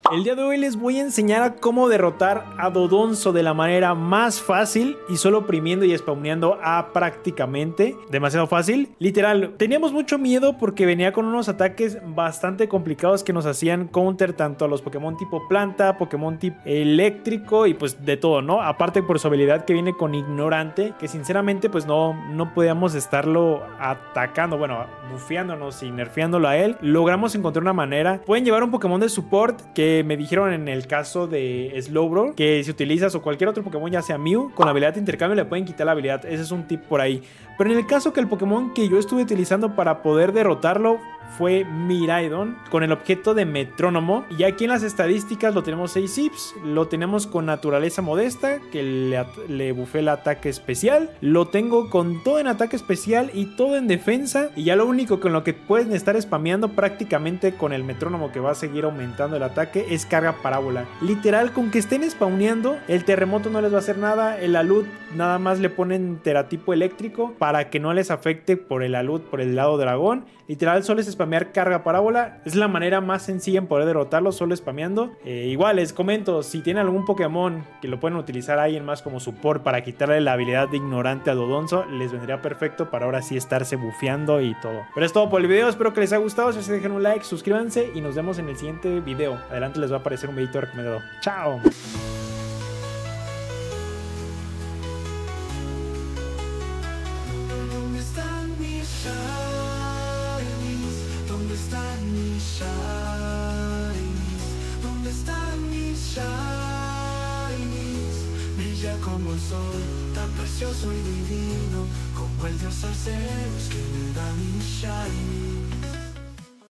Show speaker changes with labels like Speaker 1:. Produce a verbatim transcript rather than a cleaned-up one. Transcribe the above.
Speaker 1: El día de hoy les voy a enseñar a cómo derrotar a Dodonso de la manera más fácil y solo oprimiendo y spawneando a prácticamente demasiado fácil. Literal, teníamos mucho miedo porque venía con unos ataques bastante complicados que nos hacían counter tanto a los Pokémon tipo planta, Pokémon tipo eléctrico y pues de todo, ¿no? Aparte por su habilidad que viene con ignorante, que sinceramente pues no, no podíamos estarlo atacando, bueno, bufeándonos y nerfeándolo a él. Logramos encontrar una manera. Pueden llevar un Pokémon de support que me dijeron en el caso de Slowbro que si utilizas o cualquier otro Pokémon, ya sea Mew, con la habilidad de intercambio le pueden quitar la habilidad. Ese es un tip por ahí. Pero en el caso que el Pokémon que yo estuve utilizando para poder derrotarlo fue Miraidon con el objeto de Metrónomo. Y aquí en las estadísticas lo tenemos seis zips. Lo tenemos con naturaleza modesta, que le, le bufé el ataque especial. Lo tengo con todo en ataque especial y todo en defensa. Y ya lo único con lo que pueden estar spameando prácticamente con el Metrónomo, que va a seguir aumentando el ataque, es carga parábola. Literal, con que estén spawneando, el terremoto no les va a hacer nada. El alud nada más le ponen teratipo eléctrico para que no les afecte por el alud, por el lado dragón. Literal, solo es spamear carga parábola. Es la manera más sencilla en poder derrotarlo, solo spameando. Eh, igual les comento, si tienen algún Pokémon que lo pueden utilizar alguien más como support para quitarle la habilidad de ignorante a Dodonso, les vendría perfecto para ahora sí estarse bufeando y todo. Pero es todo por el video, espero que les haya gustado. Si así, dejen un like, suscríbanse y nos vemos en el siguiente video. Adelante les va a aparecer un videito recomendado. ¡Chao!
Speaker 2: Como el sol, tan precioso y divino, como el dios Arceus que me da mi shiny.